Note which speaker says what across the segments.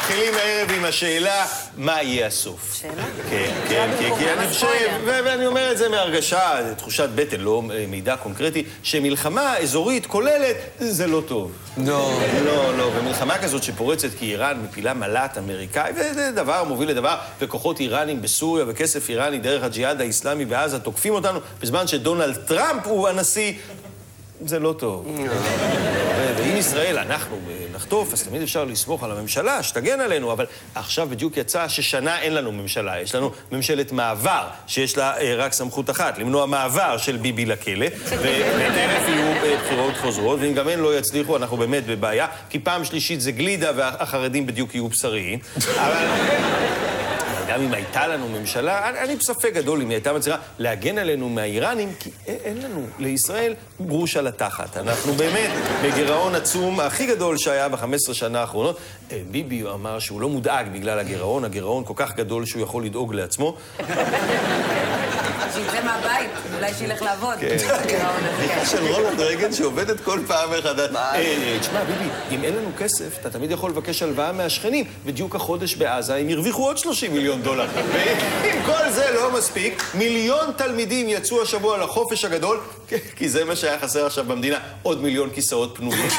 Speaker 1: מתחילים הערב עם השאלה, מה יהיה הסוף?
Speaker 2: שאלה?
Speaker 1: כן, כן, כי אני חושב, ואני אומר את זה מהרגשה, תחושת בטן, לא מידע קונקרטי, שמלחמה אזורית כוללת, זה לא טוב.
Speaker 3: לא.
Speaker 1: לא, ומלחמה כזאת שפורצת כי איראן מפילה מל"ט אמריקאי, וזה דבר מוביל לדבר, וכוחות איראנים בסוריה וכסף איראני דרך הג'יהאד האסלאמי בעזה תוקפים אותנו, בזמן שדונלד טראמפ הוא הנשיא, זה לא טוב. ואם ישראל, אנחנו נחטוף, אז תמיד אפשר לסמוך על הממשלה, שתגן עלינו, אבל עכשיו בדיוק יצא ששנה אין לנו ממשלה, יש לנו ממשלת מעבר, שיש לה רק סמכות אחת, למנוע מעבר של ביבי לכלא, ובטרף יהיו בחירות חוזרות, ואם גם הן לא יצליחו, אנחנו באמת בבעיה, כי פעם שלישית זה גלידה, והחרדים בדיוק יהיו בשריים. אבל גם אם הייתה לנו ממשלה, אני בספק גדול אם היא הייתה מצליחה להגן עלינו מהאיראנים, כי אין לנו, לישראל, גרוש על התחת. אנחנו באמת בגירעון עצום, הכי גדול שהיה ב-15 שנה האחרונות. ביבי אמר שהוא לא מודאג בגלל הגירעון, הגירעון כל כך גדול שהוא יכול לדאוג לעצמו.
Speaker 2: שיצא מהבית, אולי שילך לעבוד.
Speaker 1: בדיחה של רולנד רייגן שעובדת כל פעם מחדש. תשמע, ביבי, אם אין לנו כסף, אתה תמיד יכול לבקש הלוואה מהשכנים. בדיוק החודש בעזה הם ירוויחו עוד $30 מיליון. ואם כל זה לא מספיק, 1,000,000 תלמידים יצאו השבוע לחופש הגדול, כי זה מה שהיה חסר עכשיו במדינה, עוד 1,000,000 כיסאות פנויים.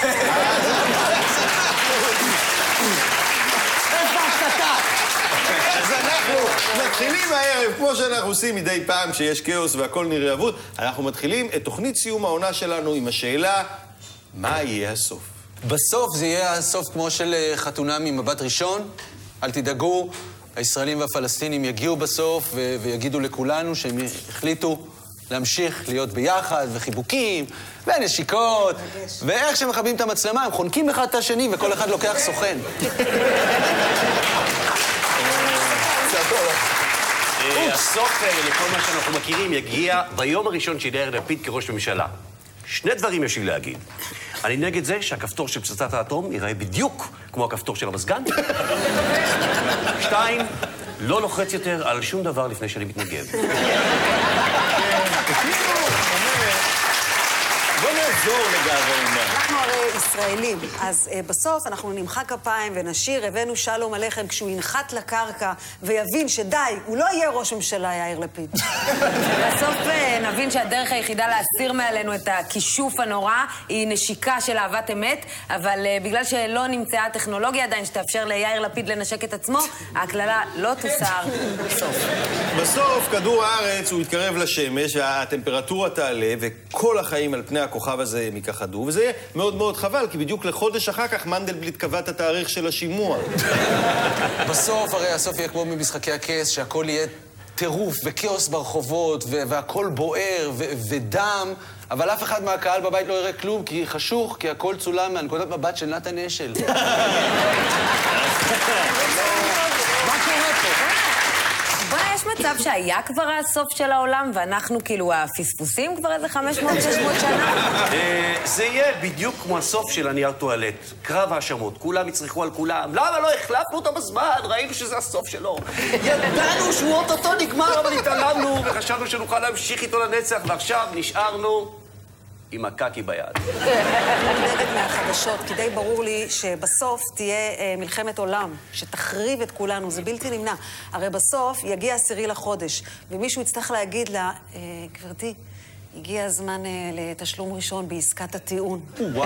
Speaker 1: אז אנחנו מתחילים הערב, כמו שאנחנו עושים מדי פעם כשיש כאוס והכל נראה אבוד, אנחנו מתחילים את תוכנית סיום העונה שלנו עם השאלה, מה יהיה הסוף?
Speaker 3: בסוף זה יהיה הסוף כמו של חתונה ממבט ראשון, אל תדאגו, הישראלים והפלסטינים יגיעו בסוף ויגידו לכולנו שהם החליטו להמשיך להיות ביחד, וחיבוקים, ונשיקות, ואיך שהם מכבים את המצלמה, הם חונקים אחד את השני, וכל אחד לוקח סוכן.
Speaker 4: הסוף לכל מה שאנחנו מכירים יגיע ביום הראשון של יאיר לפיד כראש ממשלה. שני דברים יש לי להגיד. אני נגד זה שהכפתור של פצצת האטום ייראה בדיוק כמו הכפתור של המזגן. 2, לא לוחץ יותר על שום דבר לפני שאני מתנגב.
Speaker 1: בוא נעזור לגאווה.
Speaker 2: אנחנו הרי ישראלים, אז בסוף אנחנו נמחא כפיים ונשיר, הבאנו שלום עליכם כשהוא ינחת לקרקע ויבין שדי, הוא לא יהיה ראש ממשלה יאיר לפיד.
Speaker 5: בסוף נבין שהדרך היחידה להסיר מעלינו את הכישוף הנורא היא נשיקה של אהבת אמת, אבל בגלל שלא נמצאה הטכנולוגיה עדיין שתאפשר ליאיר לפיד לנשק את עצמו, ההקללה לא תוסר בסוף.
Speaker 1: בסוף כדור הארץ הוא יתקרב לשמש והטמפרטורה תעלה וכל החיים על פני הכוכב הזה הם יכחדו, וזה יהיה מאוד מאוד חבל, כי בדיוק לחודש אחר כך מנדלבליט קבע את התאריך של השימוע.
Speaker 3: בסוף, הרי הסוף יהיה כמו ממשחקי הכס, שהכל יהיה טירוף וכאוס ברחובות, והכל בוער ודם, אבל אף אחד מהקהל בבית לא יראה כלום, כי חשוך, כי הכל צולם מהנקודת מבט של נתן אשל. מה קורה פה?
Speaker 5: בואי, יש מצב שהיה כבר הסוף של העולם, ואנחנו כאילו הפספוסים כבר איזה 500-600 שנה?
Speaker 4: זה יהיה בדיוק כמו הסוף של הנייר טואלט. קרב האשמות, כולם יצריכו על כולם. למה לא החלפנו אותו בזמן? ראינו שזה הסוף שלו. ידענו שהוא אוטוטו נגמר, אבל התעלמנו, וחשבנו שנוכל להמשיך איתו לנצח, ועכשיו נשארנו עם הקקי ביד.
Speaker 2: אני נגד מהחדשות, כי די ברור לי שבסוף תהיה מלחמת עולם, שתחריב את כולנו, זה בלתי נמנע. הרי בסוף יגיע 10 לחודש, ומישהו יצטרך להגיד לה, גברתי, הגיע הזמן לתשלום ראשון בעסקת הטיעון.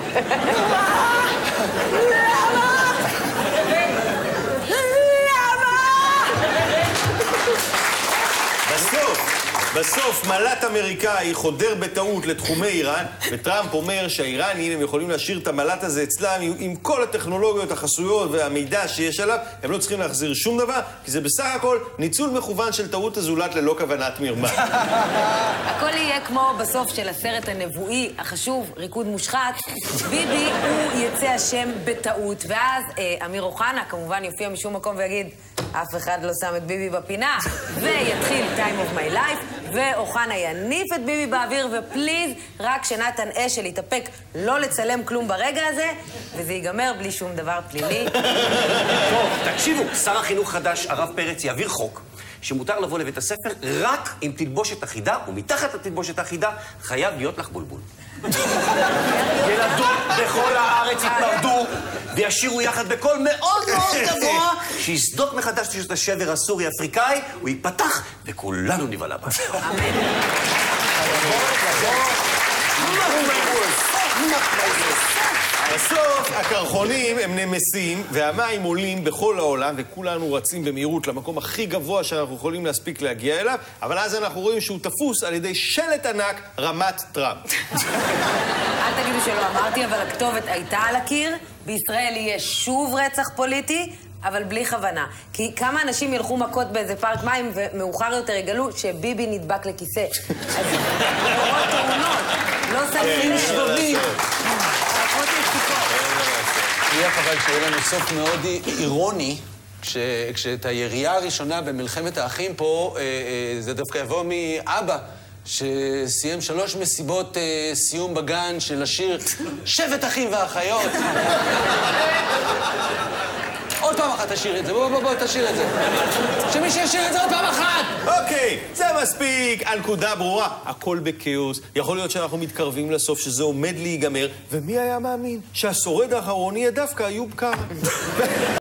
Speaker 1: בסוף מל"ט אמריקאי חודר בטעות לתחומי איראן, וטראמפ אומר שהאיראנים הם יכולים להשאיר את המל"ט הזה אצלם עם כל הטכנולוגיות החסויות והמידע שיש עליו, הם לא צריכים להחזיר שום דבר, כי זה בסך הכל ניצול מכוון של טעות הזולת ללא כוונת מרמה.
Speaker 5: הכל יהיה כמו בסוף של הסרט הנבואי החשוב, ריקוד מושחת. ביבי הוא יצא אשם בטעות, ואז אמיר אוחנה כמובן יופיע משום מקום ויגיד, אף אחד לא שם את ביבי בפינה, ויתחיל Time of my life, ואוחנה יניף את ביבי באוויר, ופליז, רק שנתן אשל יתאפק לא לצלם כלום ברגע הזה, וזה ייגמר בלי שום דבר פלילי.
Speaker 4: טוב, תקשיבו, שר החינוך חדש, הרב פרץ, יעביר חוק שמותר לבוא לבית הספר רק עם תלבושת אחידה, ומתחת לתלבושת אחידה חייב להיות לך בולבול. ילדות בכל הארץ יתמרדו וישירו יחד בקול מאוד מאוד גבוה שיסדוק מחדש את השבר הסורי-אפריקאי, הוא ייפתח וכולנו נבלע בעצמם.
Speaker 1: בסוף הקרחונים הם נמסים והמים עולים בכל העולם וכולנו רצים במהירות למקום הכי גבוה שאנחנו יכולים להספיק להגיע אליו, אבל אז אנחנו רואים שהוא תפוס על ידי שלט ענק רמת טראמפ.
Speaker 5: אל תגידו שלא אמרתי, אבל הכתובת הייתה על הקיר. בישראל יהיה שוב רצח פוליטי, אבל בלי כוונה. כי כמה אנשים ילכו מכות באיזה פארק מים ומאוחר יותר יגלו שביבי נדבק לכיסא. אז קורות תאונות, לא סמים שבבים.
Speaker 3: יהיה חבל שיהיה לנו סוף מאוד אירוני, כשאת הירייה הראשונה במלחמת האחים פה, זה דווקא יבוא מאבא, שסיים 3 מסיבות סיום בגן של השיר שבט אחים ואחיות. עוד פעם אחת תשאיר את זה, בוא, תשאיר את זה. שמי שישאיר את זה עוד פעם אחת!
Speaker 1: אוקיי, זה מספיק, הנקודה ברורה. הכל בכאוס, יכול להיות שאנחנו מתקרבים לסוף, שזה עומד להיגמר, ומי היה מאמין שהשורד האחרון יהיה דווקא איוב קרא?